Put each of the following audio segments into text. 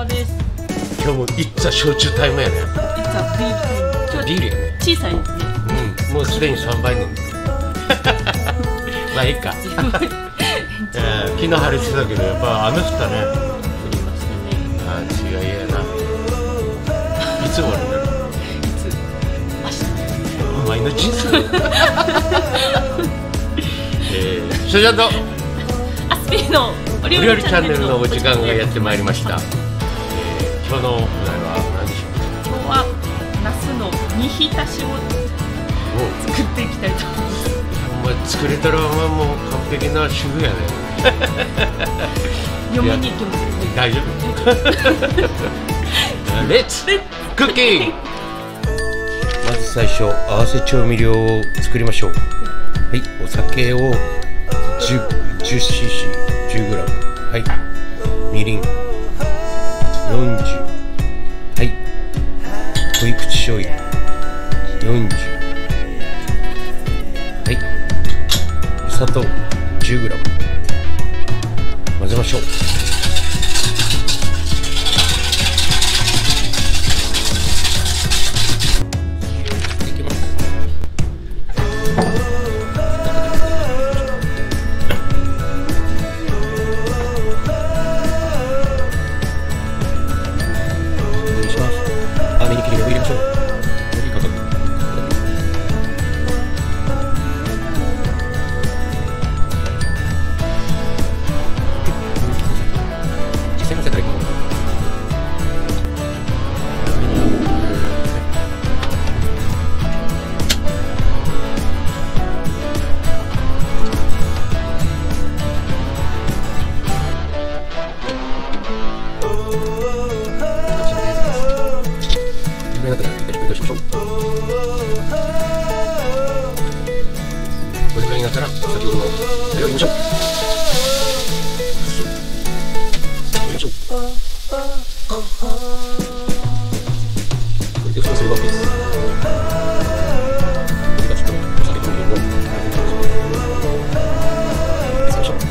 葉です。 今日もいっつぁ焼酎タイムやね。 いつはビールやね。 小さいですね。 うん、もうすでに3杯飲んでる。まあいいか。昨日晴れてたけどやっぱ雨降ったね。 降りましたね。 ああ違いやな。いつ終わるんだろう。 いつ明日。 お前の人生。しょちゃんとアスピーのおお料理チャンネルのお時間がやってまいりました。今日のお題は何でしょうか。 今日はナスの煮浸しを作っていきたいと思います。 お前作れたらもう完璧な主婦やね。 嫁に行きます。 大丈夫。レッツクッキング。まず最初合わせ調味料を作りましょう。はい、お酒を10cc10g。はい、みりん40。はい、濃い口醤油40。はい、砂糖 10g。混ぜましょう。これくらいになったら先ほどのタレを入れましょう。入れましょう。これで蓋すれば OK です。これがちょっとお酒とみりんを混ぜましょう。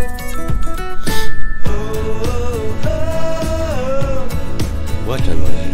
おばあちゃんの味